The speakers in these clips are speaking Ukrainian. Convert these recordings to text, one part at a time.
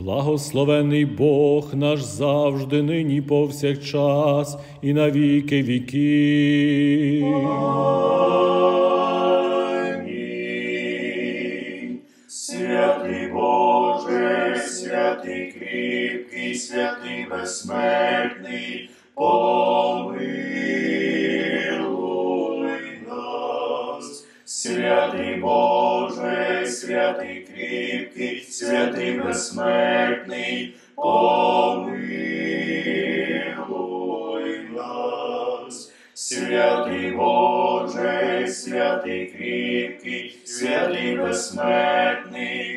Благословений Бог наш завжди, нині повсякчас і на віки віків. Амінь. Святий Боже, святий кріпкий, святий безсмертний, помилуй нас. Святий Боже, святий кріпкий, святий безсмертний, помилуй нас. Святий Боже, святий кріпкий, святий безсмертний,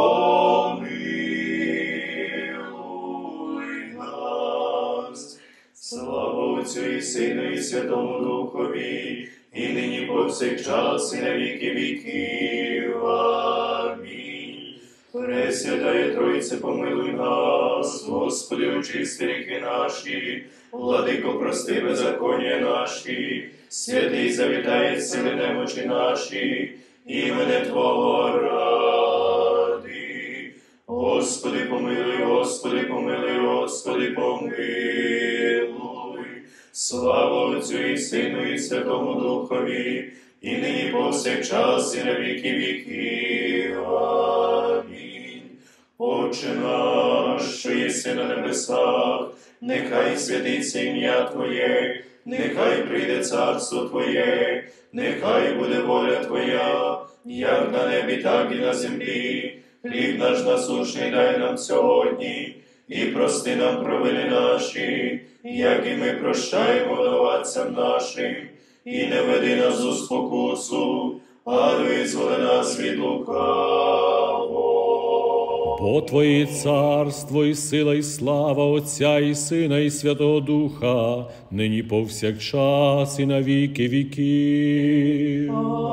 помилуй нас. Слава Отцю і Сину і Святому Духові, і нині повсякчас і на віки віків. Амінь. Пресвятая Тройце, помилуй нас, Господи, очисти гріхи наші, Владико, прости беззаконня наші, святий завітай сили немочі наші, імене Твого ради. Господи, помилуй, Господи, помилуй, Господи, помилуй. Слава Отцю і Сину і Святому Духові, і нині повсякчас і на віки віків. Амінь. Отче наш, що єси на небесах, нехай святиться ім'я Твоє, нехай прийде царство Твоє, нехай буде воля Твоя, як на небі, так і на землі. Хліб наш насущний дай нам сьогодні, і прости нам провини наші, як і ми прощаємо винуватцям нашим, і не веди нас у спокусу, а визволи нас від лукавого. Бо Твоє царство і сила і слава Отця і Сина і Святого Духа, нині повсякчас і на віки віків.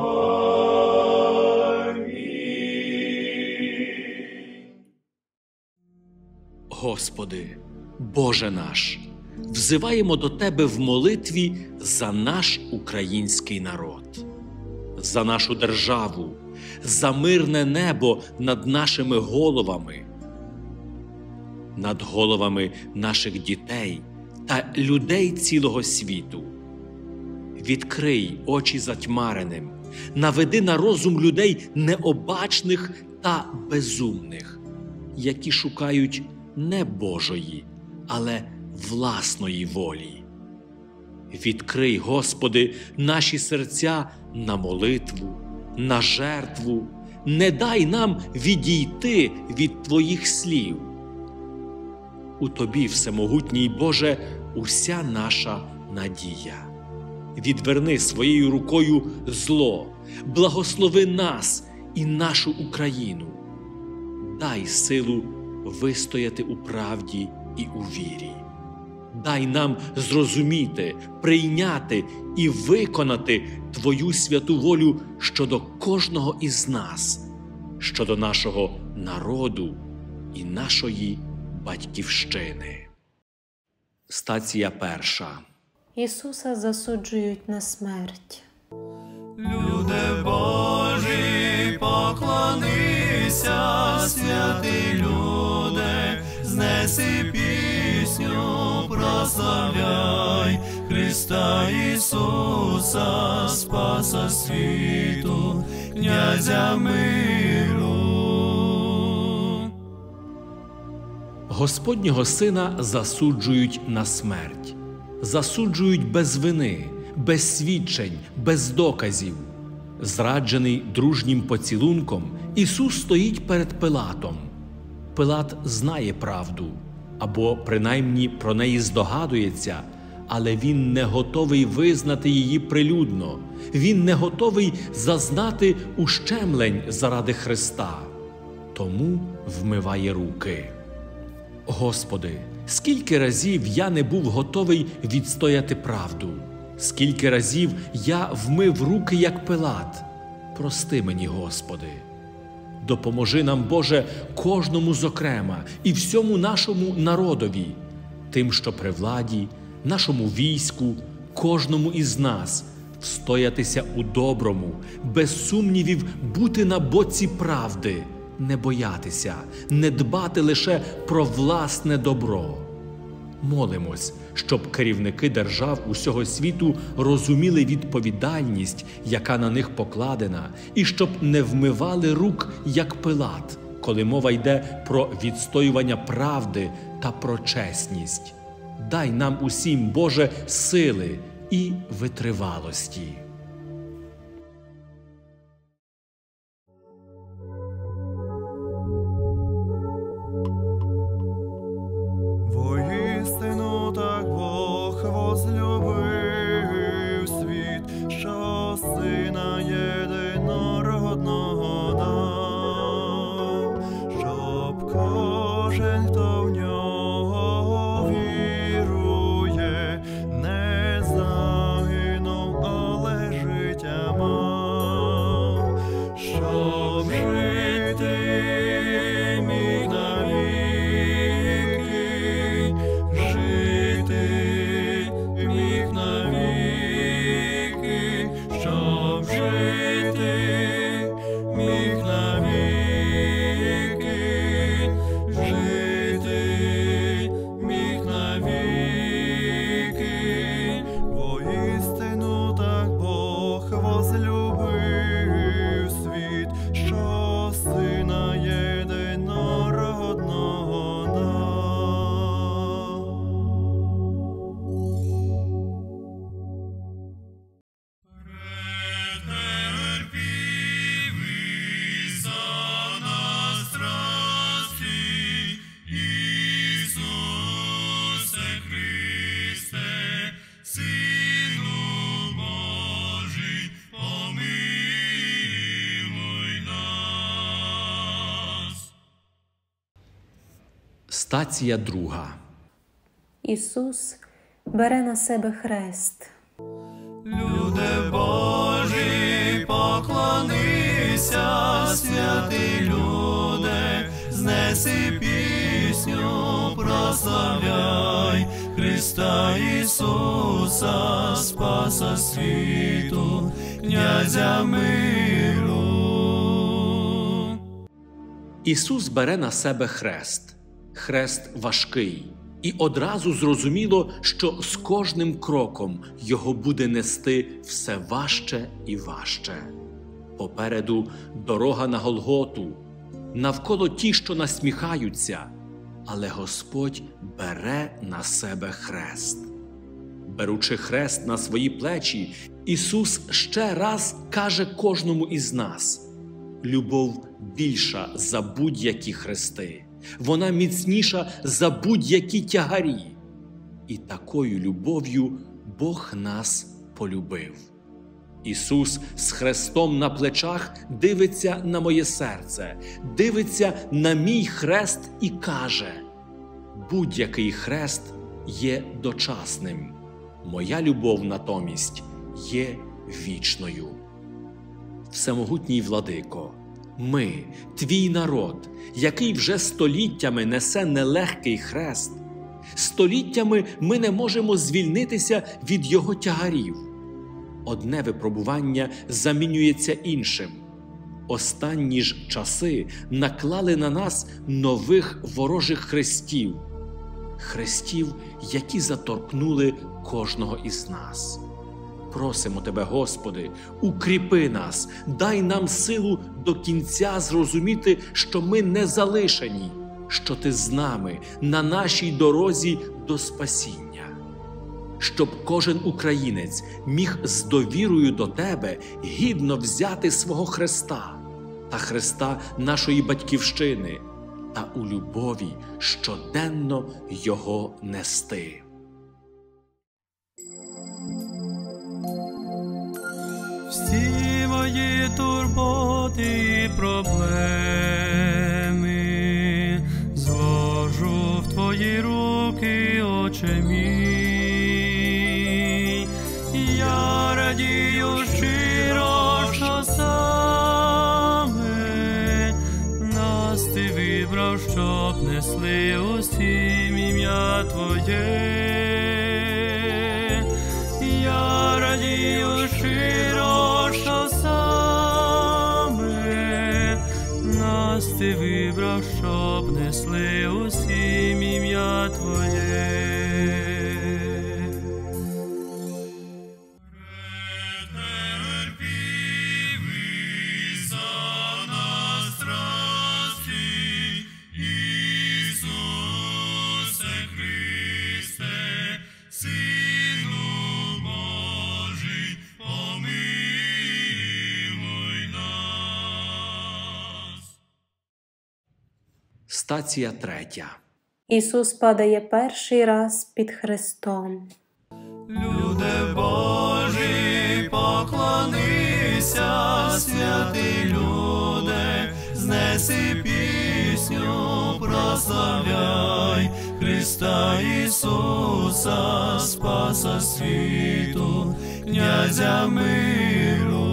Господи, Боже наш, взиваємо до Тебе в молитві за наш український народ, за нашу державу, за мирне небо над нашими головами, над головами наших дітей та людей цілого світу. Відкрий очі затьмареним, наведи на розум людей необачних та безумних, які шукають не Божої, але власної волі. Відкрий, Господи, наші серця на молитву, на жертву, не дай нам відійти від Твоїх слів. У Тобі, Всемогутній Боже, уся наша надія. Відверни своєю рукою зло, благослови нас і нашу Україну. Дай силу вистояти у правді і у вірі. Дай нам зрозуміти, прийняти і виконати Твою святу волю щодо кожного із нас, щодо нашого народу і нашої батьківщини. Стація 1. Ісуса засуджують на смерть. Люде Божі, поклонися, святий люде, знеси пісню, прославляй Христа Ісуса, Спаса світу, князя миру. Господнього Сина засуджують на смерть. Засуджують без вини, без свідчень, без доказів. Зраджений дружнім поцілунком, Ісус стоїть перед Пилатом. Пилат знає правду, або принаймні про неї здогадується, але він не готовий визнати її прилюдно. Він не готовий зазнати ущемлень заради Христа. Тому вмиває руки. Господи, скільки разів я не був готовий відстояти правду? Скільки разів я вмив руки, як Пилат? Прости мені, Господи. Допоможи нам, Боже, кожному зокрема і всьому нашому народові, тим, що при владі, нашому війську, кожному із нас, встоятися у доброму, без сумнівів бути на боці правди, не боятися, не дбати лише про власне добро. Молимось, щоб керівники держав усього світу розуміли відповідальність, яка на них покладена, і щоб не вмивали рук, як Пилат, коли мова йде про відстоювання правди та про чесність. Дай нам усім, Боже, сили і витривалості. Воістину так Бог возлюбив світ, що Сина єдинородного дав, щоб кожен, хто в нього вірує, не загинув, але життя мав, щоб жити міг навіки, жити міг навіки, щоб жити міг навіки, жити міг навіки. Воістину так Бог возлюбив світ, що Сина єдинородного дав. Претерпівий за нас страсті, Ісусе Христе, Сину Божий, помилуй нас. Стація 2. Ісус бере на себе хрест. Люде Божий, поклонися, святий люде, знеси пісню, прославляй Христа Ісуса, Спаса світу, князя миру. Ісус бере на себе хрест. Хрест важкий. І одразу зрозуміло, що з кожним кроком його буде нести все важче і важче. Попереду дорога на Голготу, навколо ті, що насміхаються, але Господь бере на себе хрест. Беручи хрест на свої плечі, Ісус ще раз каже кожному із нас: любов більша за будь-які хрести. Вона міцніша за будь-які тягарі. І такою любов'ю Бог нас полюбив. Ісус з хрестом на плечах дивиться на моє серце, дивиться на мій хрест і каже: будь-який хрест є дочасним. Моя любов натомість є вічною. Всемогутній Владико, ми, твій народ, який вже століттями несе нелегкий хрест, століттями ми не можемо звільнитися від його тягарів. Одне випробування замінюється іншим. Останні ж часи наклали на нас нових ворожих хрестів, хрестів, які заторкнули кожного із нас. Просимо Тебе, Господи, укріпи нас, дай нам силу до кінця зрозуміти, що ми не залишені, що Ти з нами на нашій дорозі до спасіння. Щоб кожен українець міг з довірою до Тебе гідно взяти свого хреста та хреста нашої Батьківщини та у любові щоденно його нести. Всі мої турботи і проблеми зложу в Твої руки, Отче мій. Я радію щиро, що саме нас Ти вибрав, щоб несли усім ім'я Твоє. Я радію щиро, що саме нас Ти ти вибрав, щоб несли усім ім'я Твоє. Стація 3. Ісус падає перший раз під хрестом. Люде Божі, поклонися, святий люде, знеси пісню, прославляй Христа Ісуса, Спаса світу, князя миру.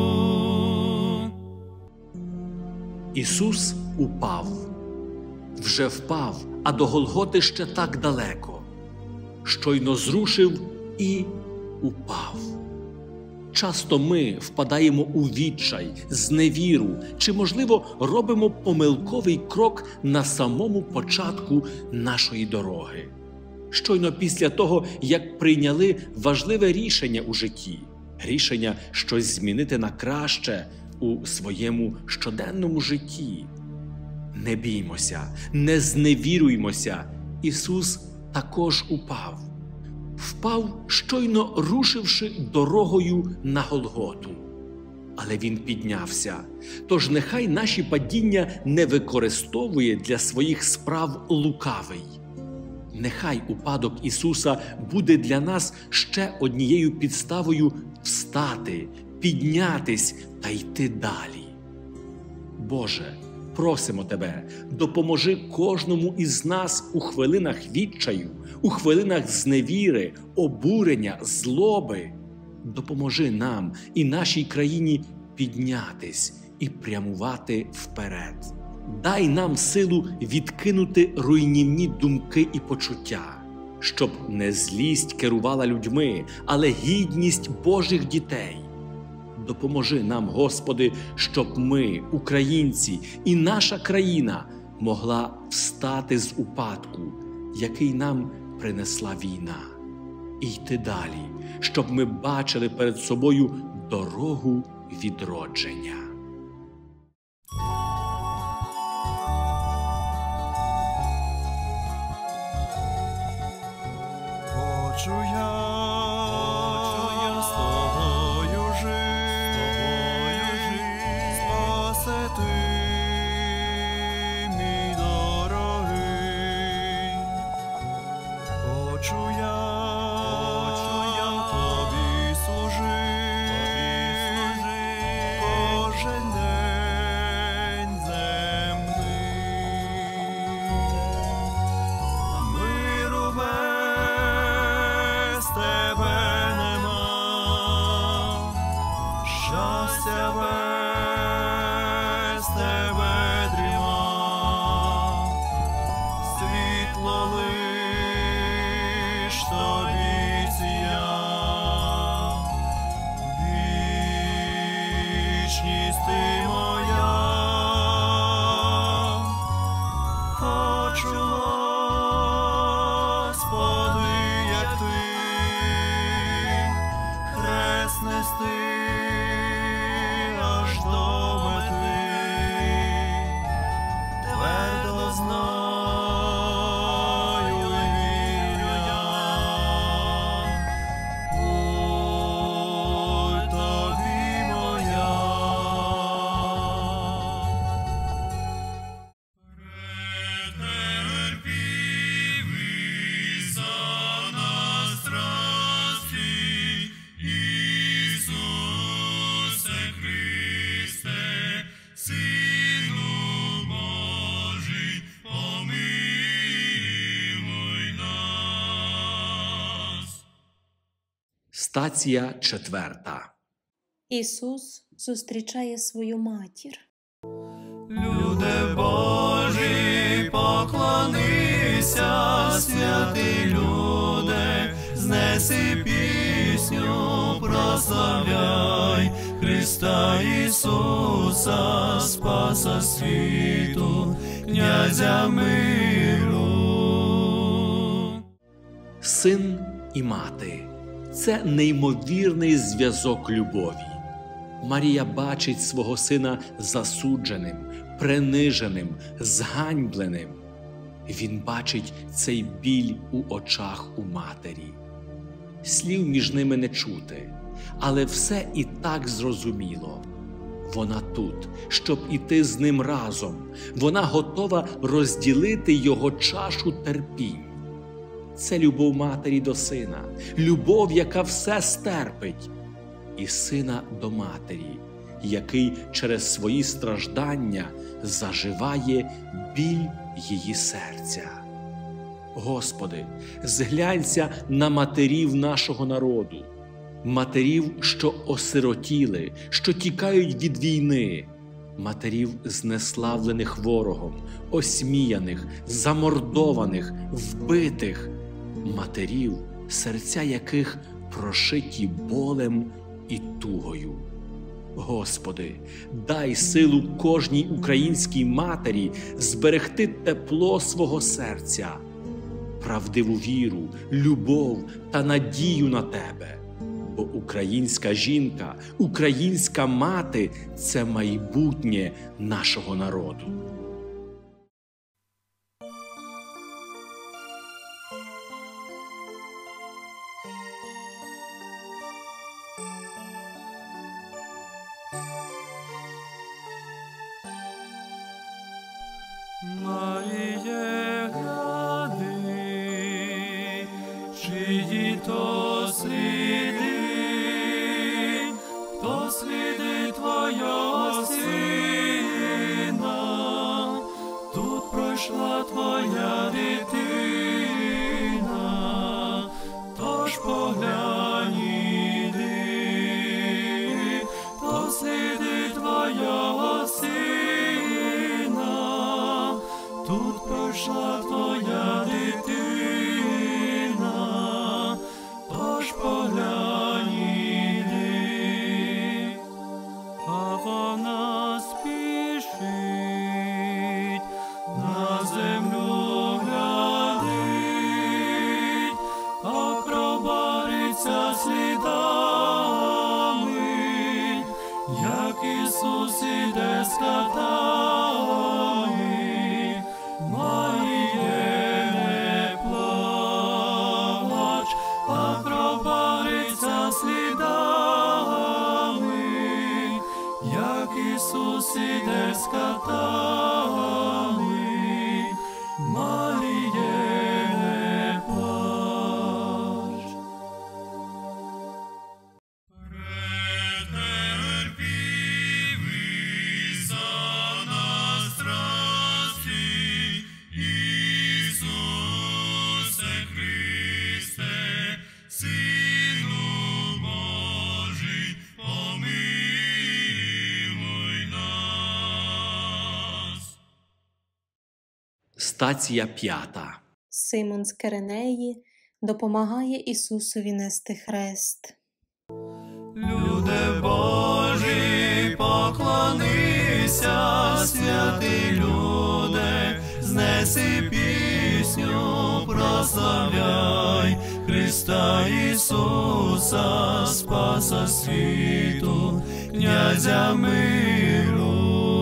Ісус упав. Вже впав, а до Голготи ще так далеко. Щойно зрушив і упав. Часто ми впадаємо у відчай, зневіру, чи, можливо, робимо помилковий крок на самому початку нашої дороги. Щойно після того, як прийняли важливе рішення у житті, рішення щось змінити на краще у своєму щоденному житті. Не біймося, не зневіруймося. Ісус також упав. Впав, щойно рушивши дорогою на Голготу. Але Він піднявся. Тож нехай наші падіння не використовує для своїх справ лукавий. Нехай упадок Ісуса буде для нас ще однією підставою встати, піднятись та йти далі. Боже, просимо Тебе, допоможи кожному із нас у хвилинах відчаю, у хвилинах зневіри, обурення, злоби. Допоможи нам і нашій країні піднятись і прямувати вперед. Дай нам силу відкинути руйнівні думки і почуття, щоб не злість керувала людьми, але гідність Божих дітей. Допоможи нам, Господи, щоб ми, українці, і наша країна могла встати з упадку, який нам принесла війна, і йти далі, щоб ми бачили перед собою дорогу відродження. Хочу я з тобою жити, спаси ти, мій дорогий. Хочу я тобі служити, кожен день земний. Миру без тебе нема, щастя без тебе дріма, світло лиш тобі сія, вічність ти моя. Хочу, Господи, як ти, хрест нести аж до мети, твердо знаю і вірю я, путь тобі моя. Претерпівий за нас страсті, Ісусе Христе, Сину Божий, помилуй нас. Стація 4. Ісус зустрічає свою матір. Люде Божий, поклонися, святий люде, знеси пісню, прославляй прославляй Христа Ісуса, Спаса світу, Князя миру. Син і мати – це неймовірний зв'язок любові. Марія бачить свого сина засудженим, приниженим, зганьбленим. Він бачить цей біль у очах у матері. Слів між ними не чути, але все і так зрозуміло. Вона тут, щоб іти з ним разом. Вона готова розділити його чашу терпінь. Це любов матері до сина, любов, яка все стерпить, і сина до матері, який через свої страждання заживає біль її серця. Господи, зглянься на матерів нашого народу, матерів, що осиротіли, що тікають від війни, матерів, знеславлених ворогом, осміяних, замордованих, вбитих, матерів, серця яких прошиті болем і тугою. Господи, дай силу кожній українській матері зберегти тепло свого серця, правдиву віру, любов та надію на Тебе. Бо українська жінка, українська мати – це майбутнє нашого народу. Маріє, гляди, чиї то сліди, то сліди Твого сина, тут пройшла Твоя дитина, тож поглянь іди, то сліди Твого сина. Тут пройшла Твоя дитина, тож поглянь іди. А вона спішить, на землю глядить, акробариться слідами, як Ісус іде з катами. Маріє, не плач, акробариться слідами, як Ісус іде з катами. Маріє, не плач. Претерпівий за нас страсті, Ісусе Христе, Сину Божий, помилуй нас. Стація 5. Симон з Киренеї допомагає Ісусові нести хрест. Люде Божий, поклонися, святий люде, знеси пісню, прославляй Христа Ісуса, Спаса світу, Князя миру.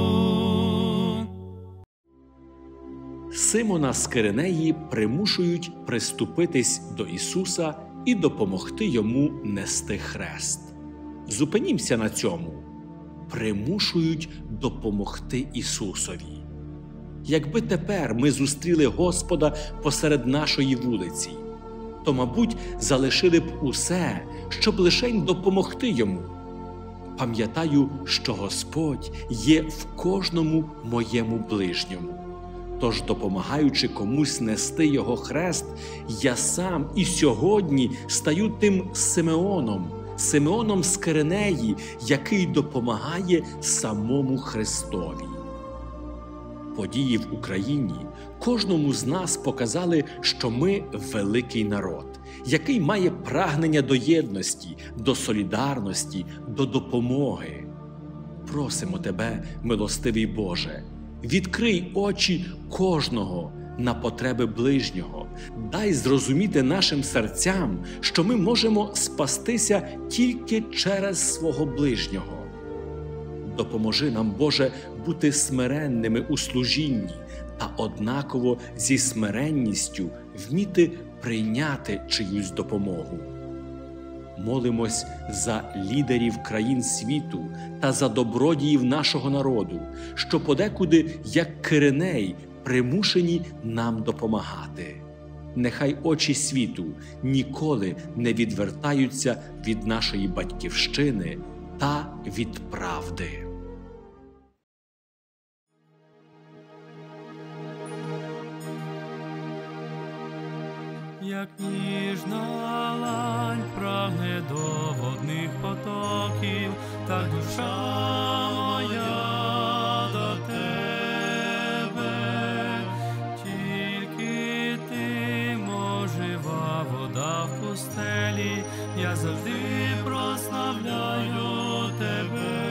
Симона з Киренеї примушують приступитись до Ісуса і допомогти йому нести хрест. Зупинімося на цьому. Примушують допомогти Ісусові. Якби тепер ми зустріли Господа посеред нашої вулиці, то, мабуть, залишили б усе, щоб лишень допомогти Йому. Пам'ятаю, що Господь є в кожному моєму ближньому. Тож, допомагаючи комусь нести його хрест, я сам і сьогодні стаю тим Симеоном з Киренеї, який допомагає самому Христові. Події в Україні кожному з нас показали, що ми великий народ, який має прагнення до єдності, до солідарності, до допомоги. Просимо Тебе, милостивий Боже, відкрий очі кожного на потреби ближнього, дай зрозуміти нашим серцям, що ми можемо спастися тільки через свого ближнього. Допоможи нам, Боже, бути смиренними у служінні та однаково зі смиренністю вміти прийняти чиюсь допомогу. Молимось за лідерів країн світу та за добродіїв нашого народу, що подекуди, як Кириней, примушені нам допомагати. Нехай очі світу ніколи не відвертаються від нашої батьківщини та від правди. Як ніжна лань прагне до водних потоків, так душа моя до тебе. Тільки ти, жива вода в пустелі, я завжди прославляю тебе.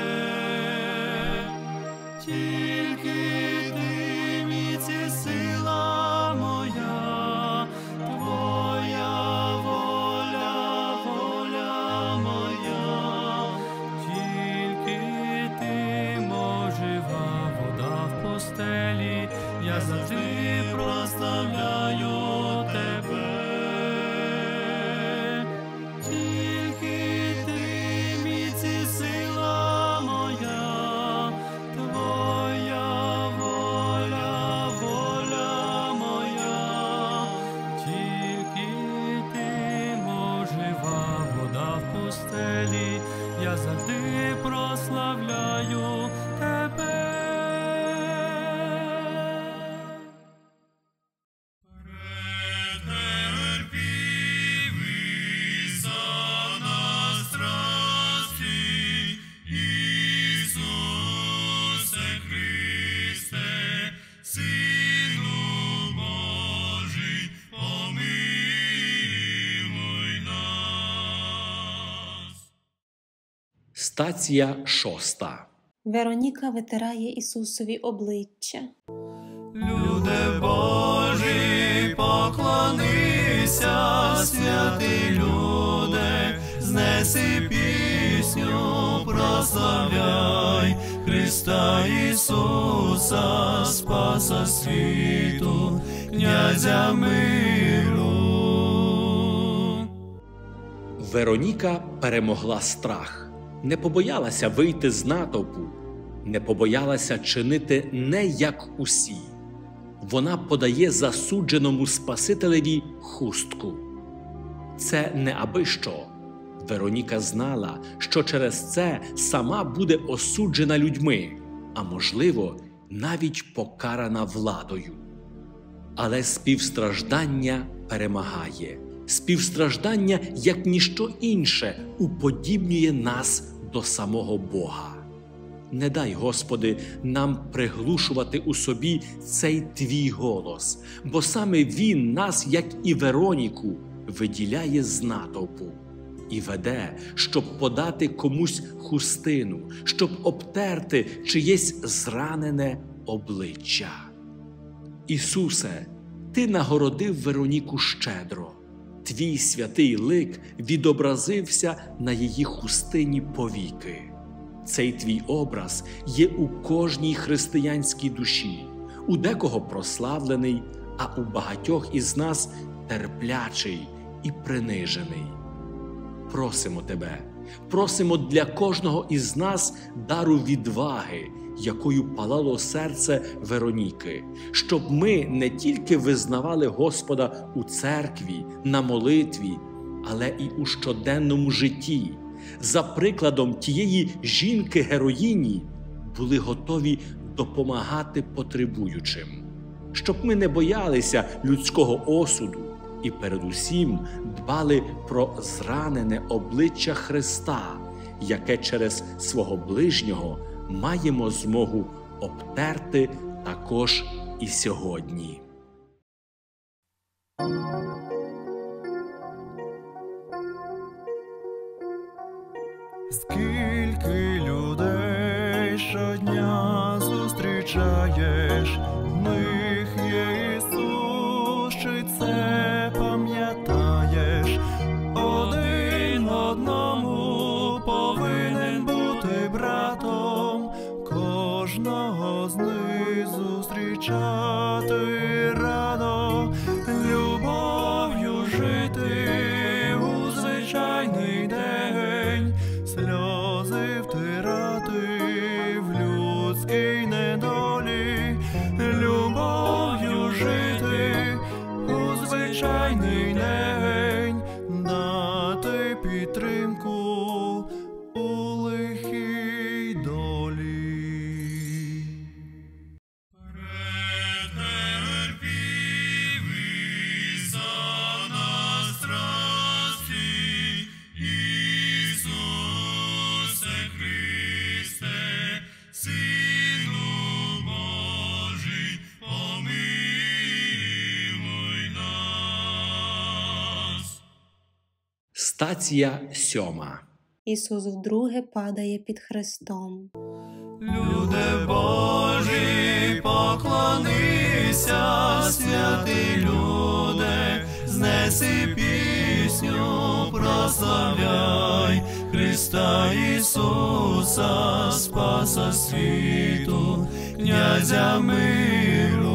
Тільки ти, міць і сила моя, твоя воля, воля моя. Тільки ти, жива вода в пустелі, я завжди прославляю тебе. Тільки ти, міць і сила моя, твоя воля, воля моя. Тільки ти, жива вода в пустелі, я завжди прославляю тебе. Стація 6. Вероніка витирає Ісусові обличчя. Люде Божий, поклонися, святий люде, знеси пісню, прославляй Христа Ісуса, Спаса світу, князя миру. Вероніка перемогла страх. Не побоялася вийти з натовпу, не побоялася чинити не як усі. Вона подає засудженому Спасителеві хустку. Це не абищо. Вероніка знала, що через це сама буде осуджена людьми, а можливо, навіть покарана владою. Але співстраждання перемагає. Співстраждання, як ніщо інше, уподібнює нас до самого Бога. Не дай, Господи, нам приглушувати у собі цей Твій голос, бо саме Він нас, як і Вероніку, виділяє з натовпу і веде, щоб подати комусь хустину, щоб обтерти чиєсь зранене обличчя. Ісусе, Ти нагородив Вероніку щедро. Твій святий лик відобразився на її хустині повіки. Цей твій образ є у кожній християнській душі, у декого прославлений, а у багатьох із нас терплячий і принижений. Просимо Тебе, просимо для кожного із нас дару відваги, якою палало серце Вероніки, щоб ми не тільки визнавали Господа у церкві, на молитві, але і у щоденному житті, за прикладом тієї жінки-героїні були готові допомагати потребуючим, щоб ми не боялися людського осуду і передусім дбали про зранене обличчя Христа, яке через свого ближнього маємо змогу обтерти також і сьогодні. скільки людей щодня зустрічаєш, в них є Ісус, чи це пам'ятаєш? Один одному повинен бути братом, кожного з них зустрічати радо, любов'ю жити у звичайний день, сльози втирати в людській недолі, любов'ю жити у звичайний день, дати підтримку у лихій долі. Стація 7. Ісус вдруге падає під хрестом. Люди Божі, поклонися, святі люди, знеси пісню, прославляй Христа Ісуса, Спаса світу, Князя миру.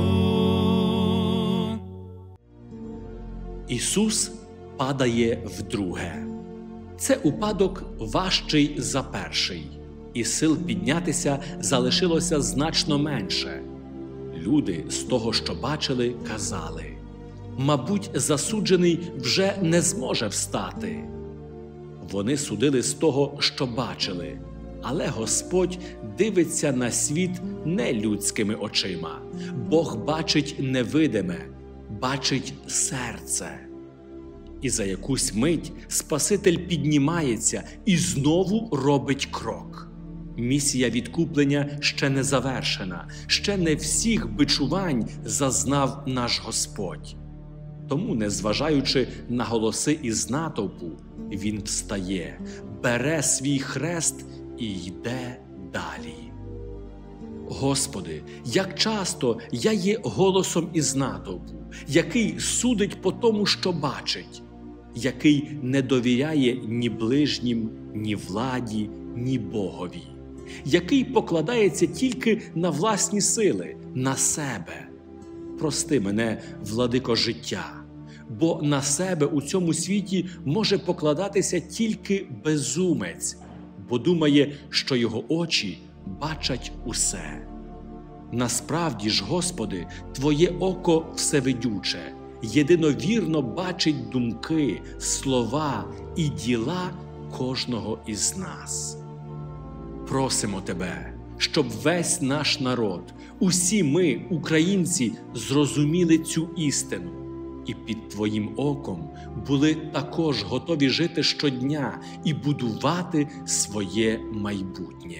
Ісус падає вдруге. Це упадок важчий за перший, і сил піднятися залишилося значно менше. Люди з того, що бачили, казали: «Мабуть, засуджений вже не зможе встати». Вони судили з того, що бачили, але Господь дивиться на світ не людськими очима. Бог бачить невидиме, бачить серце. І за якусь мить Спаситель піднімається і знову робить крок. Місія відкуплення ще не завершена, ще не всіх бичувань зазнав наш Господь. Тому, незважаючи на голоси із натовпу, Він встає, бере свій хрест і йде далі. Господи, як часто я є голосом із натовпу, який судить по тому, що бачить, який не довіряє ні ближнім, ні владі, ні Богові, який покладається тільки на власні сили, на себе. Прости мене, владико життя, бо на себе у цьому світі може покладатися тільки безумець, бо думає, що його очі бачать усе. Насправді ж, Господи, Твоє око всевидюче, єдиновірно бачить думки, слова і діла кожного із нас. Просимо Тебе, щоб весь наш народ, усі ми, українці, зрозуміли цю істину і під Твоїм оком були також готові жити щодня і будувати своє майбутнє.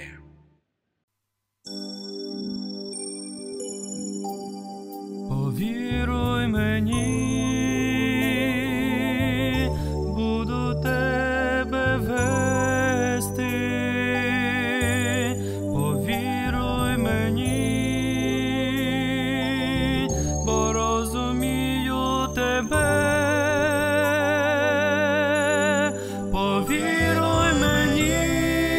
Повіруй мені, буду тебе вести. Повіруй мені, бо розумію тебе. Повіруй мені,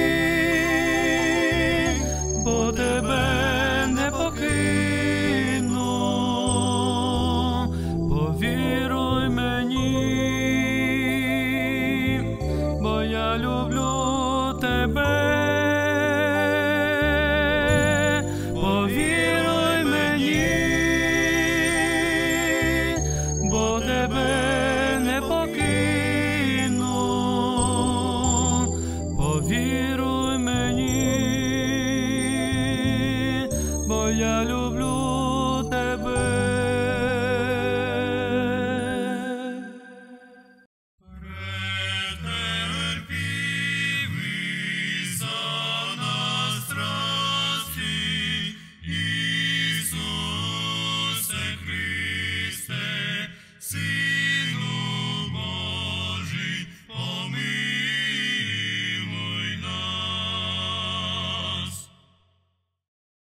бо тебе не покину.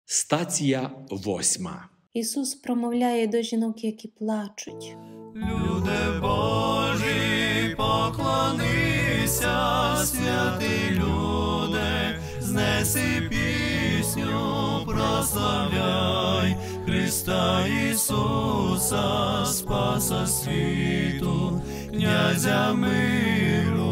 Стація 8. Ісус промовляє до жінок, які плачуть. Люди Божі, поклонися, святі люди, знеси пісню, прославляй Христа Ісуса, Спаса світу, князя миру.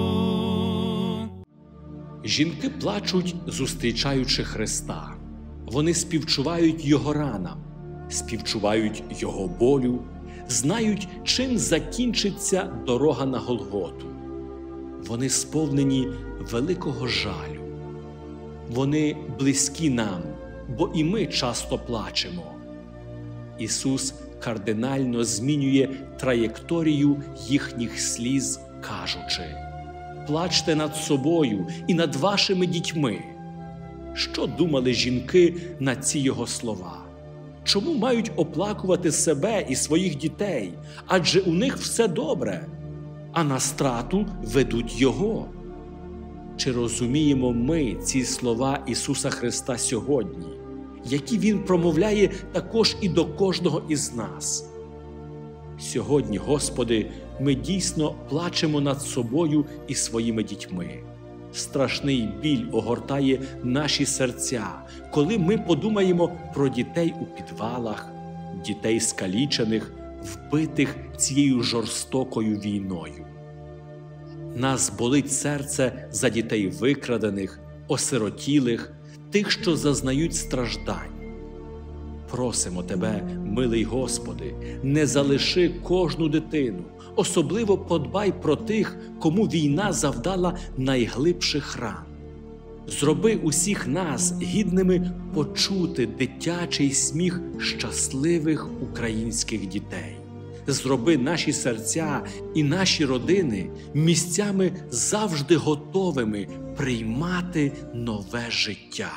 Жінки плачуть, зустрічаючи Христа. Вони співчувають Його ранам, співчувають Його болю, знають, чим закінчиться дорога на Голготу. Вони сповнені великого жалю. Вони близькі нам, бо і ми часто плачемо. Ісус кардинально змінює траєкторію їхніх сліз, кажучи: «Плачте над собою і над вашими дітьми». Що думали жінки на ці Його слова? Чому мають оплакувати себе і своїх дітей? Адже у них все добре, а на страту ведуть Його. Чи розуміємо ми ці слова Ісуса Христа сьогодні, які Він промовляє також і до кожного із нас? Сьогодні, Господи, ми дійсно плачемо над собою і своїми дітьми. Страшний біль огортає наші серця, коли ми подумаємо про дітей у підвалах, дітей скалічених, вбитих цією жорстокою війною. Нас болить серце за дітей викрадених, осиротілих, тих, що зазнають страждань. Просимо Тебе, милий Господи, не залиши кожну дитину, особливо подбай про тих, кому війна завдала найглибших ран. Зроби усіх нас гідними почути дитячий сміх щасливих українських дітей. Зроби наші серця і наші родини місцями завжди готовими приймати нове життя.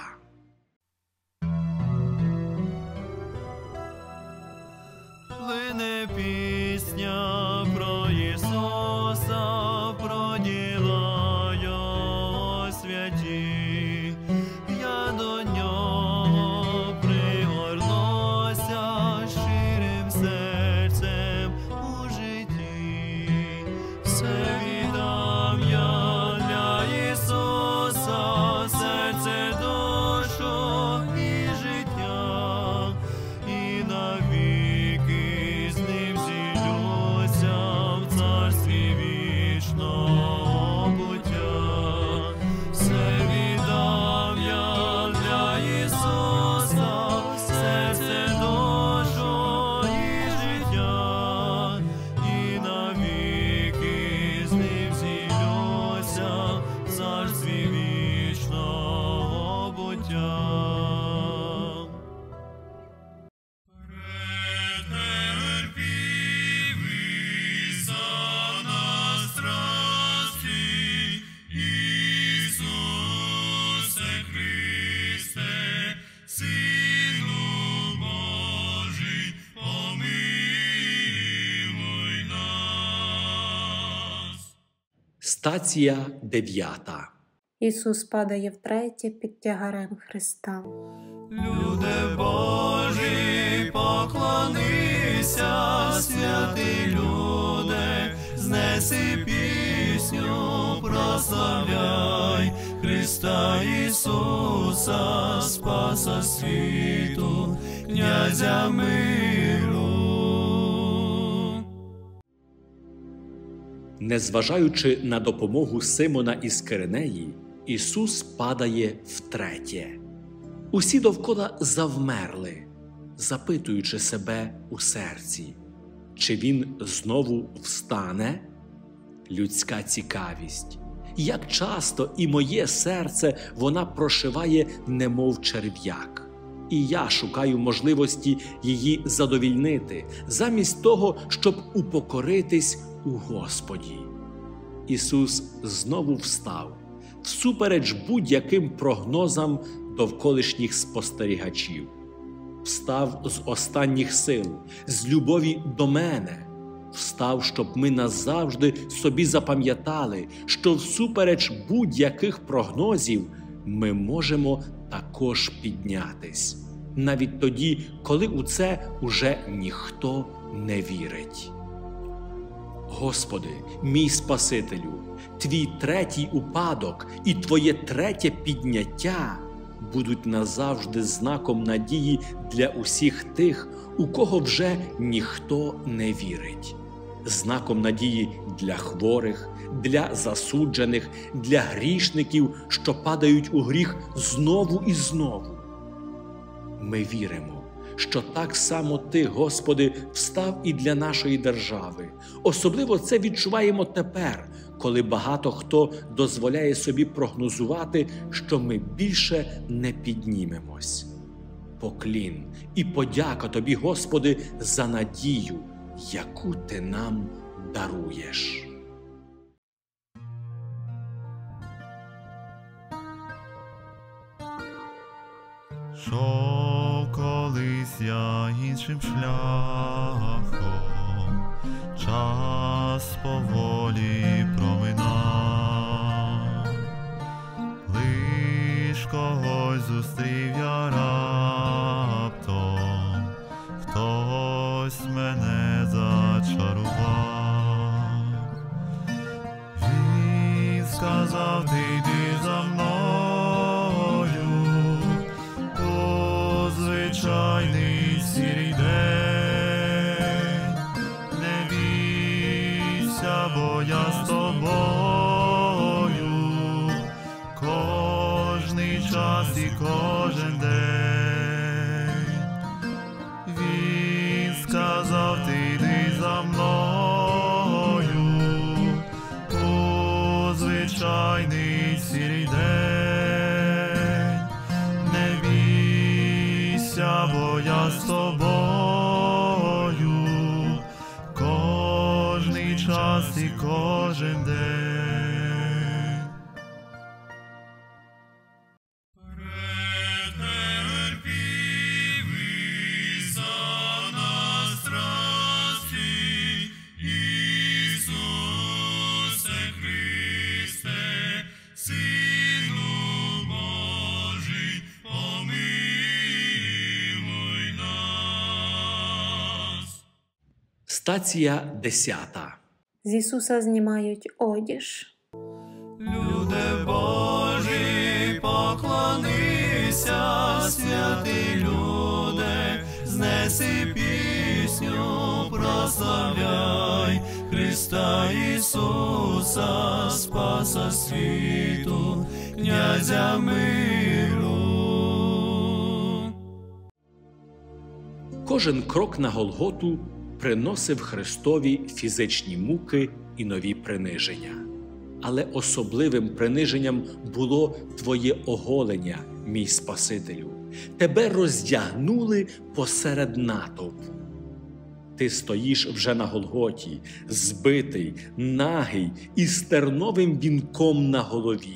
Плине пісня про Ісуса, про діла Його святі. Я до Нього пригорнуся щирим серцем у житті. Все віддам я для Ісуса, серце, душу і життя, і навіки з ним зійдуся в царстві вічного буття. Все віддам я для Ісуса, серце, душу і життя, і навіки з ним зійдуся в царстві вічного буття. Претерпівий за нас страсті, Ісусе Христе, Сину Божий, помилуй нас. Стація 9. Ісус падає втретє під тягарем Христа. Люди Божі, поклонися, святі люди, знеси пісню, прославляй Христа Ісуса, Спаса світу, князя миру. Незважаючи на допомогу Симона із Киринеї, Ісус падає втретє. Усі довкола завмерли, запитуючи себе у серці, чи Він знову встане? Людська цікавість. Як часто і моє серце вона прошиває, немов черв'як. І я шукаю можливості її задовільнити, замість того, щоб упокоритись у Господі. Ісус знову встав, всупереч будь-яким прогнозам довколишніх спостерігачів. Встав з останніх сил, з любові до мене. Встав, щоб ми назавжди собі запам'ятали, що всупереч будь-яких прогнозів ми можемо також піднятись, навіть тоді, коли у це уже ніхто не вірить. Господи, мій Спасителю, Твій третій упадок і Твоє третє підняття будуть назавжди знаком надії для усіх тих, у кого вже ніхто не вірить. Знаком надії для хворих, для засуджених, для грішників, що падають у гріх знову і знову. Ми віримо, що так само Ти, Господи, встав і для нашої держави. Особливо це відчуваємо тепер, коли багато хто дозволяє собі прогнозувати, що ми більше не піднімемось. Поклін і подяка Тобі, Господи, за надію, яку Ти нам даруєш. Шов колись я іншим шляхом, час поволі проминав, лиш когось зустрів я раптом, хтось мене зачарував. Він сказав: ти йди за мною, звичайний сірий день, не бійся, бо я з тобою, кожний час і кожен день. Він сказав: ти йди за мною, у звичайний сірий день, не бійся, бо я з тобою, кожний час і кожен день. Претерпівий за нас страсті, Ісусе Христе, Сину Божий, помилуй нас. Стація 10. З Ісуса знімають одіж. Люде Божі, поклонися, святий люде, знеси пісню, прославляй Христа Ісуса, Спаса світу, князя миру. Кожен крок на Голготу приносив Христові фізичні муки і нові приниження. Але особливим приниженням було Твоє оголення, мій Спасителю. Тебе роздягнули посеред натовпу. Ти стоїш вже на Голготі, збитий, нагий і з терновим вінком на голові.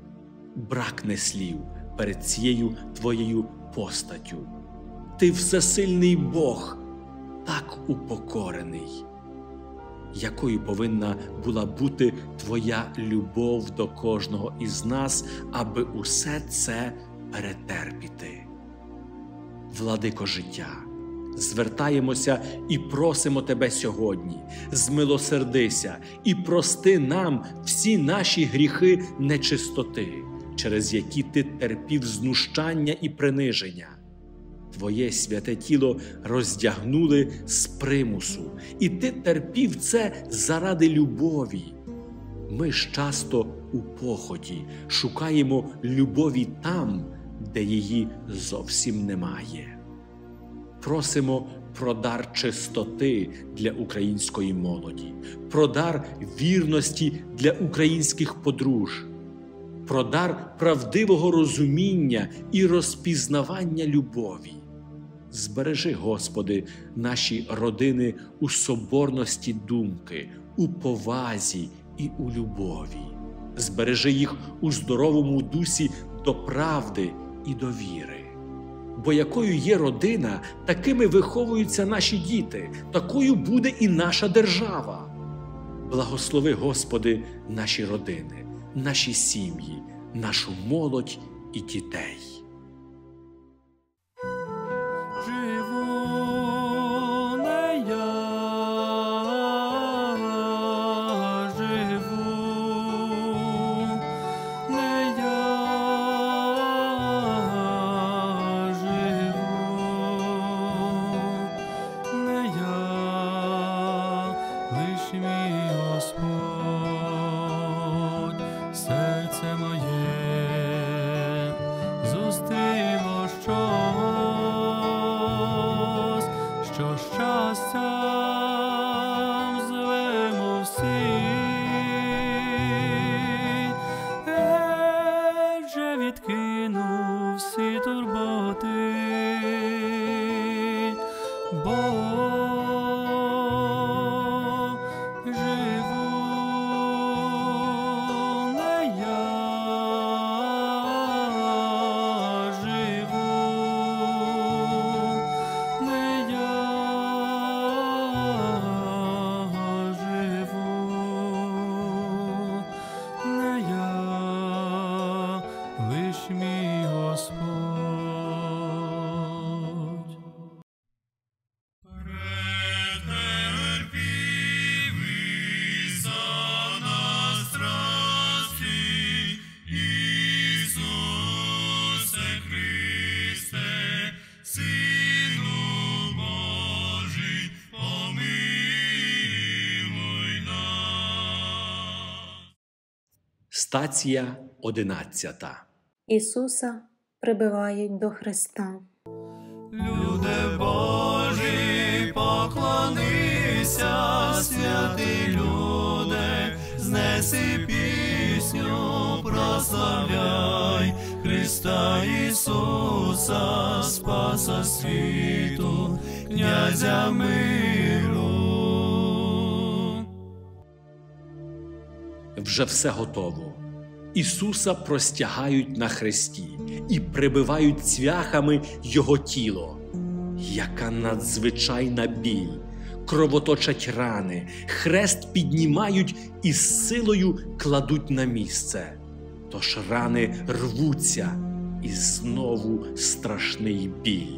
Бракне слів перед цією Твоєю постаттю. Ти всесильний Бог, так упокорений. Якою повинна була бути Твоя любов до кожного із нас, аби усе це перетерпіти? Владико життя, звертаємося і просимо Тебе сьогодні, змилосердися і прости нам всі наші гріхи нечистоти, через які Ти терпів знущання і приниження. Твоє святе тіло роздягнули з примусу, і Ти терпів це заради любові. Ми ж часто у похоті шукаємо любові там, де її зовсім немає. Просимо про дар чистоти для української молоді, про дар вірності для українських подружжя, про дар правдивого розуміння і розпізнавання любові. Збережи, Господи, наші родини у соборності думки, у повазі і у любові. Збережи їх у здоровому дусі до правди і до віри. Бо якою є родина, такими виховуються наші діти, такою буде і наша держава. Благослови, Господи, наші родини, наші сім'ї, нашу молодь і дітей. скинув всі турботи, бо живу не я, живу не я, живу не я, лиш мій Господь. Стація 11. Ісуса прибивають до Христа. Люде Божі, поклонися, святий люде, знеси пісню, прославляй Христа Ісуса, Спаса світу, князя миру. Вже все готово. Ісуса простягають на хресті і прибивають цвяхами Його тіло. Яка надзвичайна біль! Кровоточать рани, хрест піднімають і з силою кладуть на місце. Тож рани рвуться, і знову страшний біль.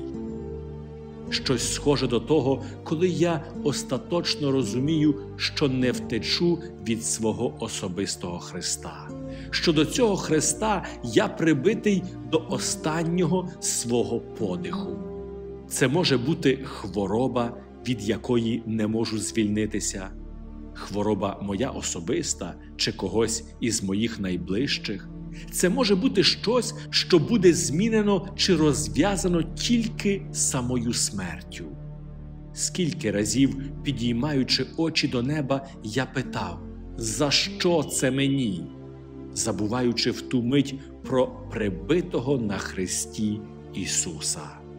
Щось схоже до того, коли я остаточно розумію, що не втечу від свого особистого хреста. Що до цього хреста я прибитий до останнього свого подиху. Це може бути хвороба, від якої не можу звільнитися. Хвороба моя особиста чи когось із моїх найближчих. Це може бути щось, що буде змінено чи розв'язано тільки самою смертю. Скільки разів, підіймаючи очі до неба, я питав, за що це мені? Забуваючи в ту мить про прибитого на хресті Ісуса.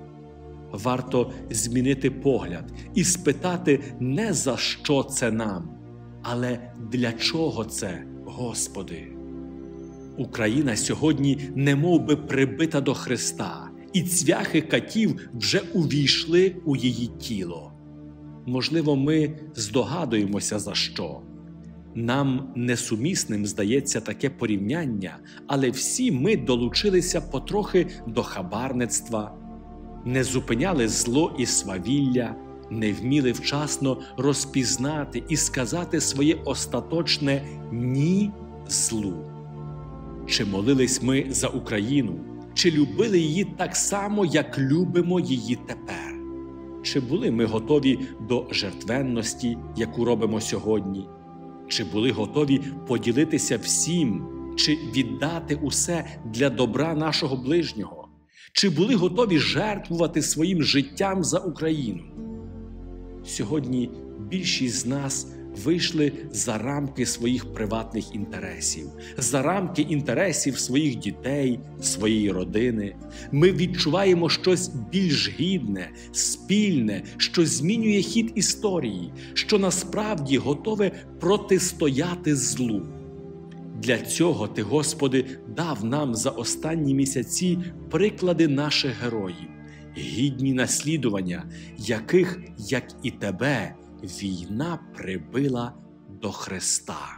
Варто змінити погляд і спитати не за що це нам, але для чого це, Господи? Україна сьогодні немов би прибита до хреста, і цвяхи катів вже увійшли у її тіло. Можливо, ми здогадуємося за що. Нам несумісним здається таке порівняння, але всі ми долучилися потрохи до хабарництва, не зупиняли зло і свавілля, не вміли вчасно розпізнати і сказати своє остаточне «ні» злу. Чи молились ми за Україну? Чи любили її так само, як любимо її тепер? Чи були ми готові до жертвенності, яку робимо сьогодні? Чи були готові поділитися всім, чи віддати усе для добра нашого ближнього? Чи були готові жертвувати своїм життям за Україну? Сьогодні більшість з нас вийшли за рамки своїх приватних інтересів, за рамки інтересів своїх дітей, своєї родини. Ми відчуваємо щось більш гідне, спільне, що змінює хід історії, що насправді готове протистояти злу. Для цього Ти, Господи, дав нам за останні місяці приклади наших героїв, гідні наслідування, яких, як і Тебе, війна прибила до хреста.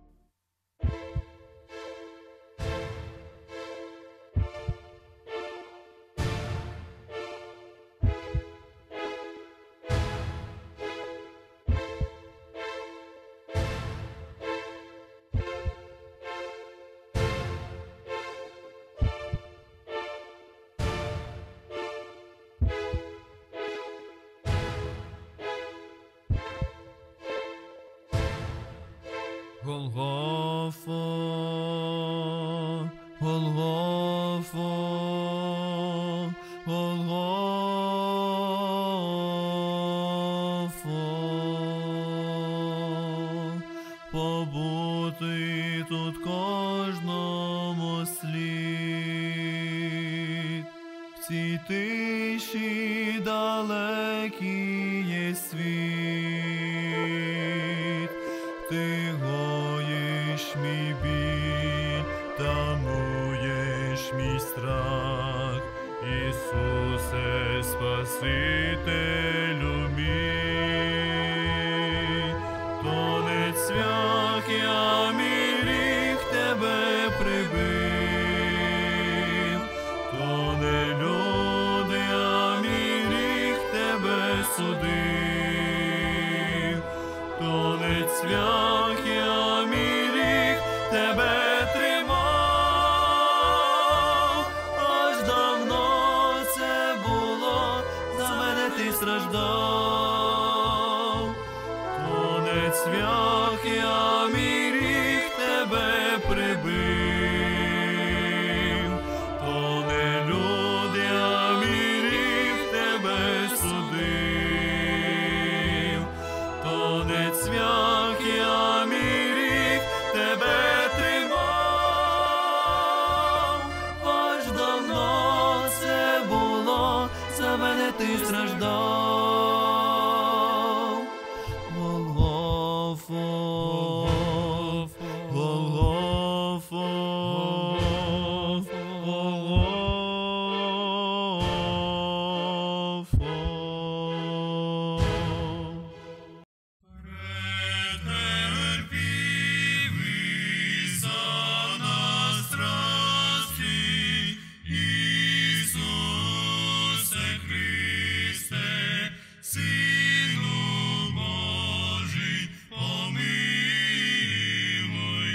Голгофо, Голгофо, Голгофо, побути тут кожному слід. всі тиші далекий є світ. Ти гоїш мій біль, тамуєш мій страх, Ісусе, Спасителю мій. То не цвях я мій гріх тебе прибив, то не люди, а мій гріх тебе судив, то не цвях я мій гріх тебе тримав, аж давно це було, за мене ти страждав, то не цвях я мій гріх тебе прибив, то не люди, а мій гріх тебе судив, то не цвях я мій гріх тебе тримав, аж давно це було, за мене ти страждав. Голгофо, Голгофо, Голгофо. Претерпівий за нас страсті, Ісусе Христе, Сину Божий, помилуй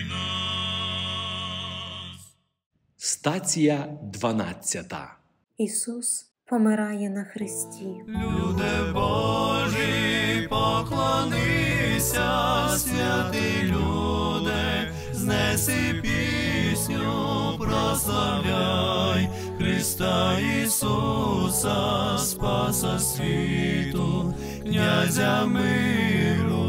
нас. Стація 12. Ісус помирає на хресті. Люде Божий, поклонися, святий люде, знеси пісню, прославляй Христа Ісуса, Спаса світу, князя миру.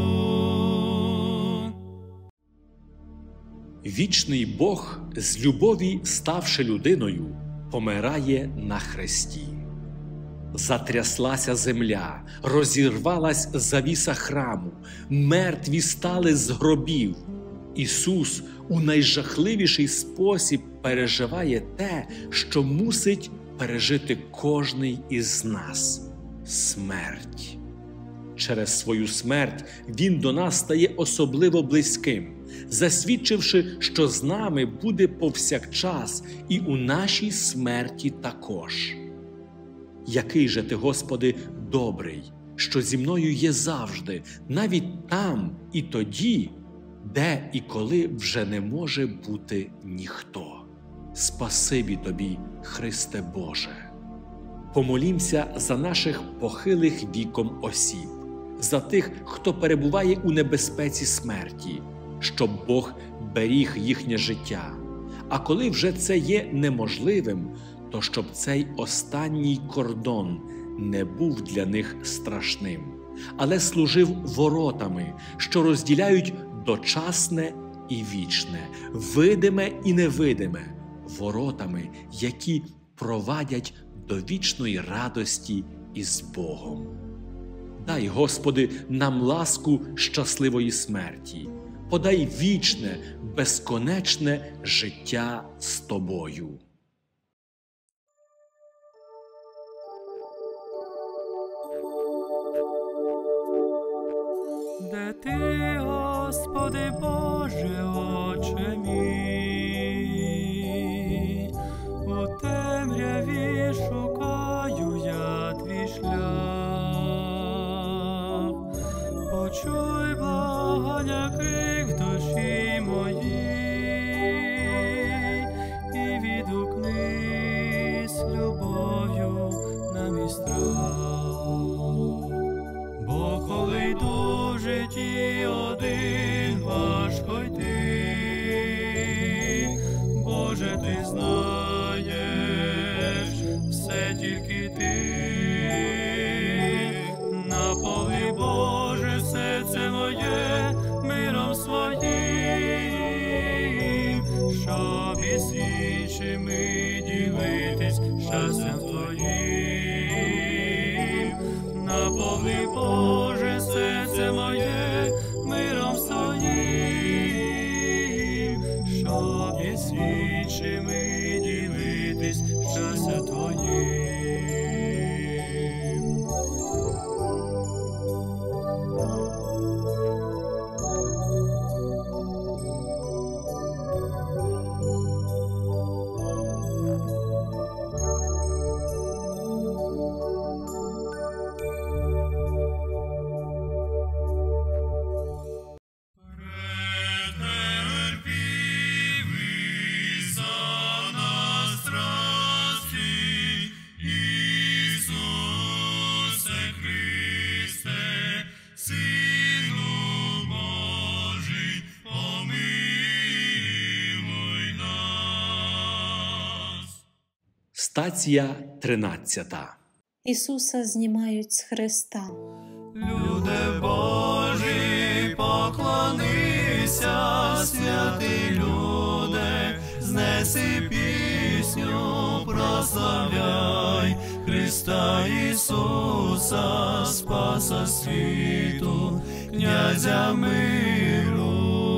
Вічний Бог, з любові ставши людиною, помирає на хресті. Затряслася земля, розірвалась завіса храму, мертві стали з гробів. Ісус у найжахливіший спосіб переживає те, що мусить пережити кожний із нас – смерть. Через свою смерть Він до нас стає особливо близьким, засвідчивши, що з нами буде повсякчас і у нашій смерті також. Який же ти, Господи, добрий, що зі мною є завжди, навіть там і тоді, де і коли вже не може бути ніхто. Спасибі Тобі, Христе Боже. Помолімся за наших похилих віком осіб, за тих, хто перебуває у небезпеці смерті, щоб Бог беріг їхнє життя. А коли вже це є неможливим, то щоб цей останній кордон не був для них страшним, але служив воротами, що розділяють дочасне і вічне, видиме і невидиме, воротами, які провадять до вічної радості із Богом. Дай, Господи, нам ласку щасливої смерті, подай вічне, безконечне життя з Тобою. Де ти, Господи Боже, Отче мій, у темряві шукаю я твій шлях. Почуй благання крик в душі моїй і відгукнись любов'ю на мій страх. Бо коли йду в житті один, важко йти, Боже, ти знаєш, все тільки ти. На полі, Боже, серце моє миром своїм, щоб із іншими ділитись щастям Твоїм. повний Боже, серце моє миром своїм, щоб є свідчими дивитись в часи Твоїм. Стація 13. Ісуса знімають з хреста. Люди Божі, поклонися, святий люде, знеси пісню, прославляй Христа Ісуса, Спаса світу, князя миру.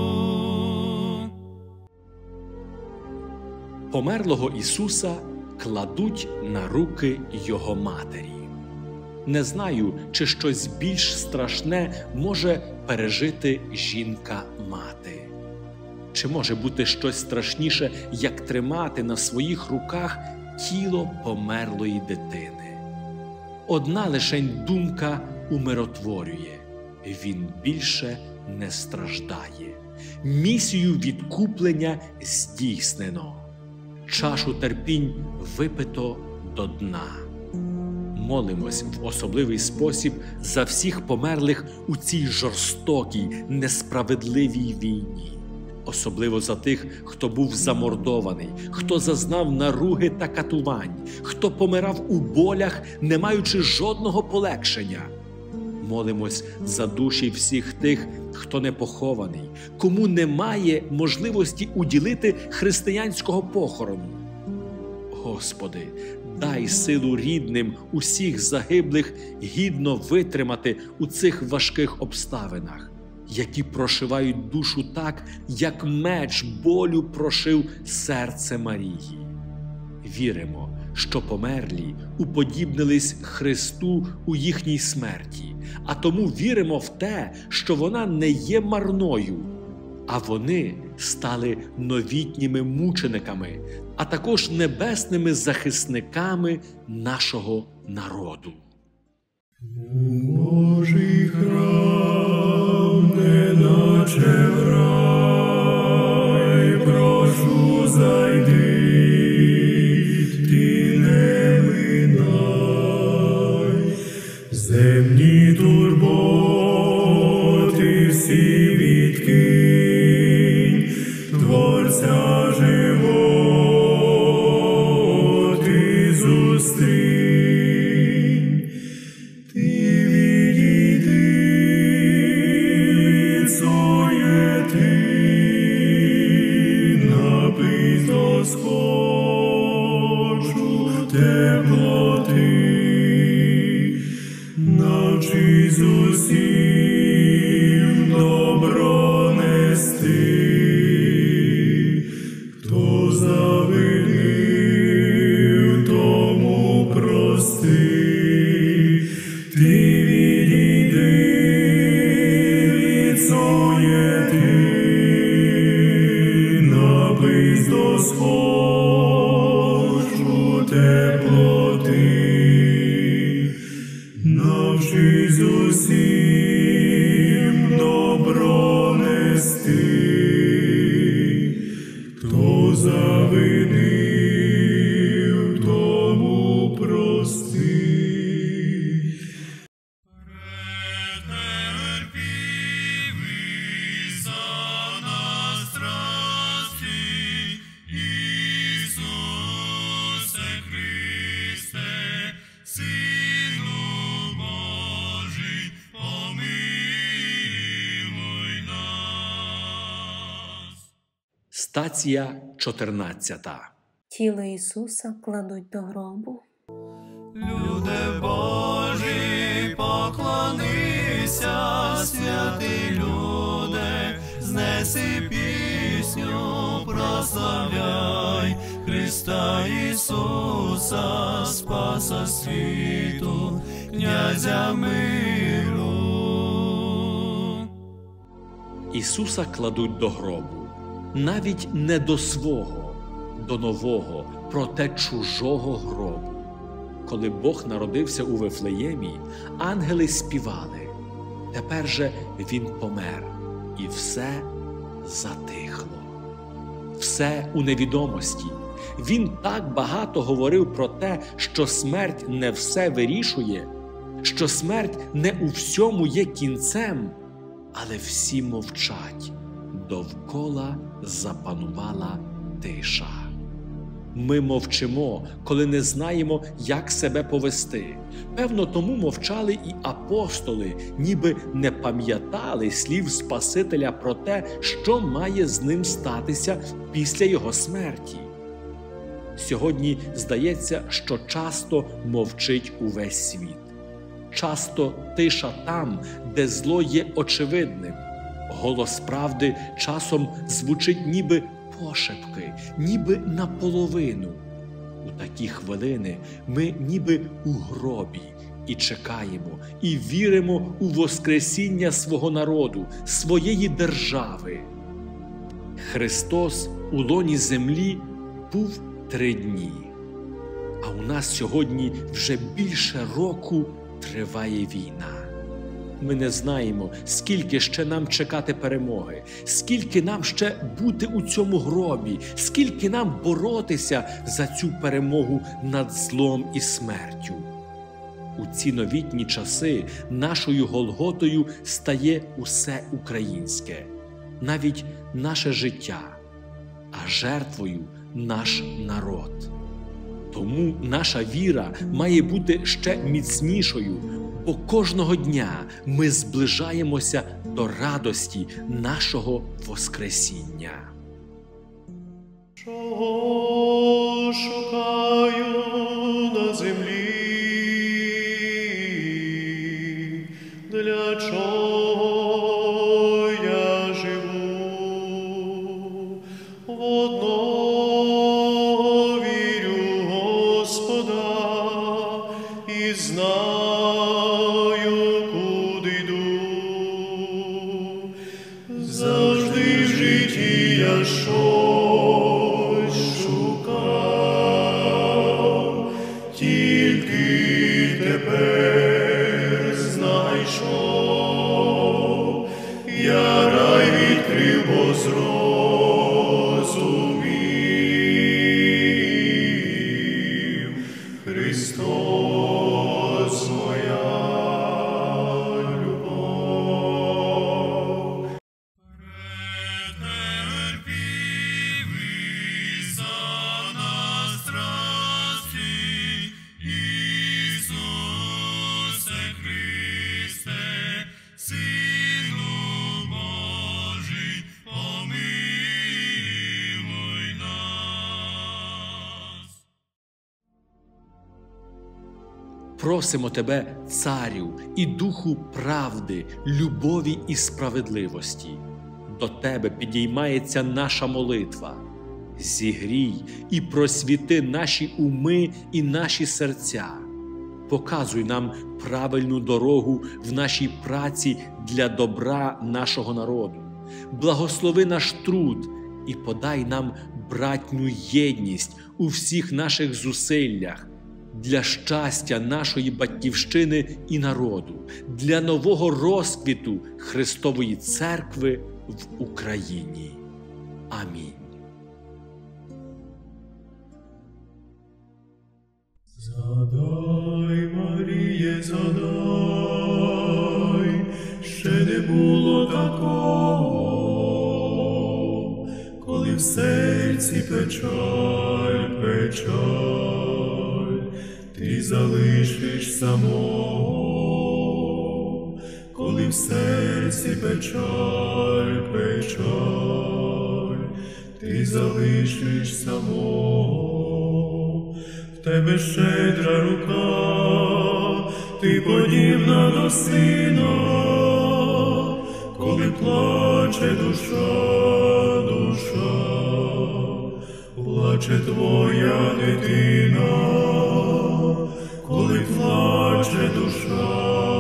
Померлого Ісуса кладуть на руки Його матері. Не знаю, чи щось більш страшне може пережити жінка-мати. Чи може бути щось страшніше, як тримати на своїх руках тіло померлої дитини? Одна лишень думка умиротворює – він більше не страждає. Місію відкуплення здійснено. Чашу терпінь випито до дна. Молимось в особливий спосіб за всіх померлих у цій жорстокій, несправедливій війні. Особливо за тих, хто був замордований, хто зазнав наруги та катувань, хто помирав у болях, не маючи жодного полегшення. Молимось за душі всіх тих, хто не похований, кому немає можливості уділити християнського похорону. Господи, дай силу рідним усіх загиблих гідно витримати у цих важких обставинах, які прошивають душу так, як меч болю прошив серце Марії. Віримо, що померлі уподібнились Христу у їхній смерті, а тому віримо в те, що вона не є марною, а вони стали новітніми мучениками, а також небесними захисниками нашого народу. Божий храм, неначе в рай, прошу зайди, ти не минай, земні турботи всі відкинь, Творця живого ти зустрінь. Ти відійди від суєти, напий досхочу теплоти, навчись усім добро нести. Хто завинив, тому прости. Ти відійди від суєти, напись досхочу теплоти, навчись усім добро нести. Хто завинив, тому прости. Стація 14. Тіло Ісуса кладуть до гробу. Люди Божі, поклонися, склонися, святий люде, знеси пісню, прославляй Христа Ісуса, Спаса світу, князя миру. Ісуса кладуть до гробу, навіть не до свого, до нового, проте чужого гробу. Коли Бог народився у Вифлеємі, ангели співали. Тепер же Він помер, і все затихло. Все у невідомості. Він так багато говорив про те, що смерть не все вирішує, що смерть не у всьому є кінцем, але всі мовчать. Довкола запанувала тиша. Ми мовчимо, коли не знаємо, як себе повести. Певно, тому мовчали і апостоли, ніби не пам'ятали слів Спасителя про те, що має з ним статися після його смерті. Сьогодні здається, що часто мовчить увесь світ. Часто тиша там, де зло є очевидним. Голос правди часом звучить ніби пошепки, ніби наполовину. У такі хвилини ми ніби у гробі і чекаємо, і віримо у воскресіння свого народу, своєї держави. Христос у лоні землі був 3 дні. А у нас сьогодні вже більше року триває війна. Ми не знаємо, скільки ще нам чекати перемоги, скільки нам ще бути у цьому гробі, скільки нам боротися за цю перемогу над злом і смертю. У ці новітні часи нашою Голготою стає усе українське, навіть наше життя, а жертвою наш народ. Тому наша віра має бути ще міцнішою, бо кожного дня ми зближаємося до радості нашого Воскресіння. Чого шукаю на землі? Для чого я живу? В одно вірю Господа і знаю, куди йду. Завжди в житті я щось шукав, тільки тепер знайшов. Я рай відкрив, бо зрозумів. Христос моя любов. Претерпівий за нас страсті, Ісусе Христе, Сину Божий, помилуй нас. Просимо Тебе, Царю і Духу правди, любові і справедливості. До Тебе підіймається наша молитва. Зігрій і просвіти наші уми і наші серця. Показуй нам правильну дорогу в нашій праці для добра нашого народу. Благослови наш труд і подай нам братню єдність у всіх наших зусиллях для щастя нашої Батьківщини і народу, для нового розквіту Христової Церкви в Україні. Амінь. Задай, Маріє, задай, ще не було такого, коли в серці печаль, печаль, ти залишиш самого, коли в серці печаль, печаль, ти залишиш самого. В тебе щедра рука, ти подібна до сина, коли плаче душа, плаче твоя дитина, коли плаче душа,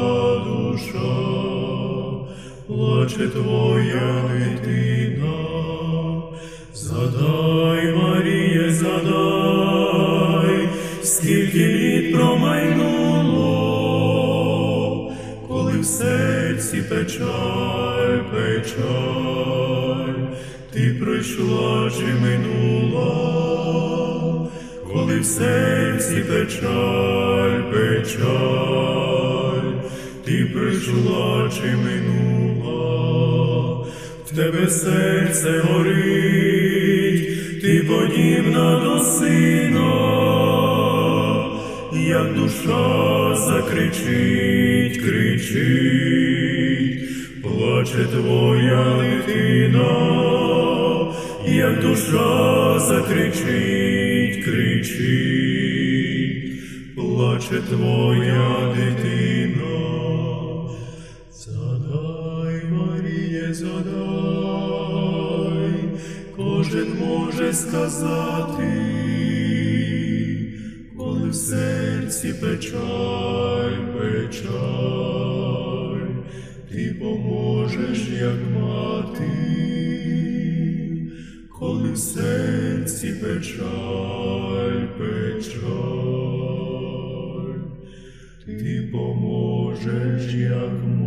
плаче твоя дитина. Задай, Маріє, задай, скільки літ промайнуло, коли в серці печаль, ти прийшла чи минула, коли в серці печаль, ти прийшла чи минула, в тебе серце горить, ти подібна до сина, як душа закричить, плаче твоя дитина, як душа закричить, плаче твоя дитина. Задай, Маріє, задай, кожен може сказати, коли в серці печаль, ти поможеш, як мати, коли в серці печаль, ти поможеш, як мати.